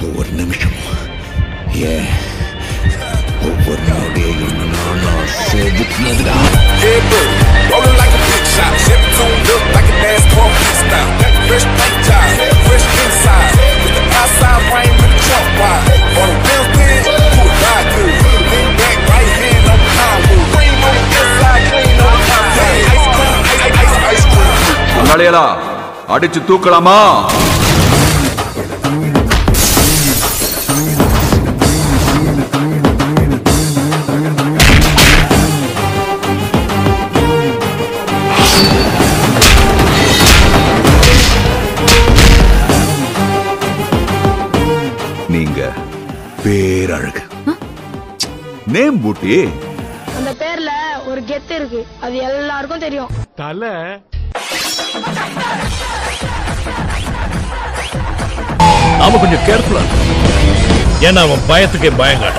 ஒவ்வொரு நிமிஷமும் ஏன் ஒவ்வொரு நொடியையும் நான் செதுக்கினதுடா. Rolling like a big shot, Chevy tuned up like a NASCAR freestyle. Fresh paint job, fresh inside, with the outside frame with the trunk wide. On the wheels pin, who would ride good? Lean back, right hand on the hardwood. Cream on the inside, clean on the outside. Ice cream, ice cream. அங்காளியலா அடிச்சு தூக்கலாமா? நீங்க பேரழகு name பூட்டி. அந்த பேர்ல ஒரு கெத்து இருக்கு, அது எல்லாருக்கும் தெரியும். தலை நாம கொஞ்சம் கேர்ஃபுல்லா ஏன்னா அவன் பயத்துக்கே பயங்காட்ட.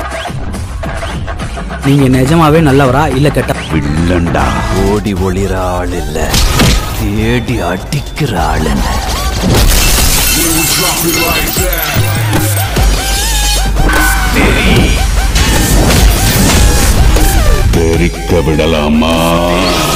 நீங்க நிஜமாவே நல்லவரா இல்ல கெட்ட வில்லண்டா? ஓடி ஒளிர ஆள் இல்ல, தேடி அடிக்கிற ஆள் என்ன. தெரிக்க விடலாமா?